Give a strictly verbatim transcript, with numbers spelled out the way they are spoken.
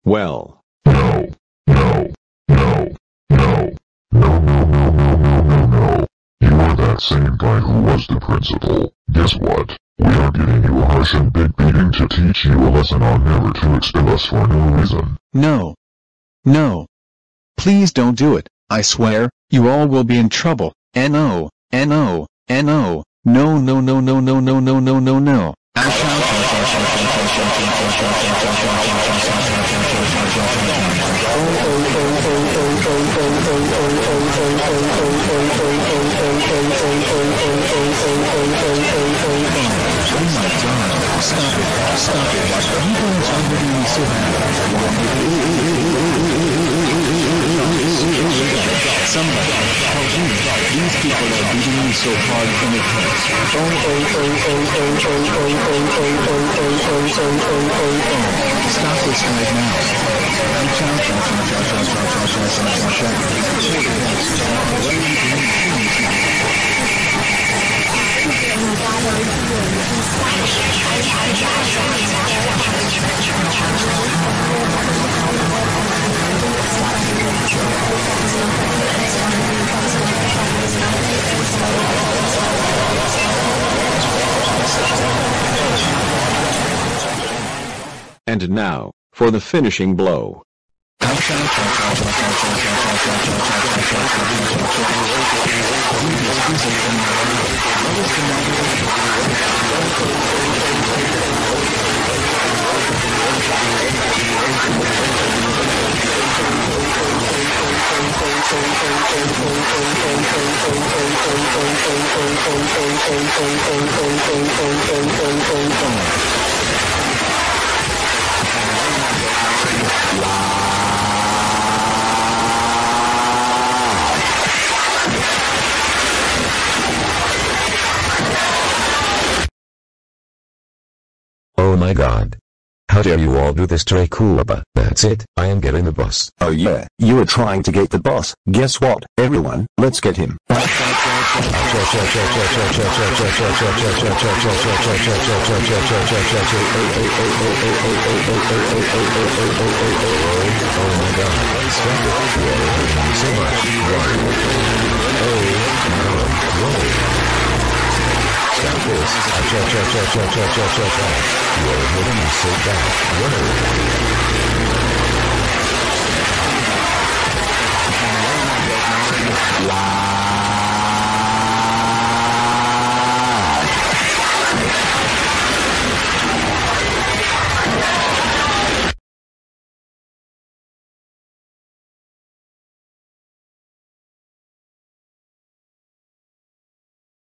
Well. No, no, no, no, no, no, no, no, no, no, no. You are that same guy who was the principal. Guess what? We are giving you a harsh and big beating to teach you a lesson on never to expel us for no reason. No. No. Please don't do it, I swear, you all will be in trouble. No, no, no, no, no, no, no, no, no, no, no, no, no. Oh my God, stop it, stop it, you guys are making me so happy. Somebody, help me, these people are beating me so hard and it hurts. Oh, oh, oh, oh, oh, oh, oh, oh, oh, oh, oh, oh, oh, oh, oh, stop this right now. Chow, chow, chow, chow, chow, chow, chow, chow, chow, chow, chow. What are you doing? And now, for the finishing blow. Oh my God. How dare you all do this to a KOOPA? That's it, I am getting the boss. Oh yeah, you were trying to get the boss. Guess what, everyone, let's get him. Oh my God, stop it, you are hurting me so much. Oh, no, whoa. Stop this. Cha cha cha cha cha cha cha cha. You are hurting me so bad. Whoa.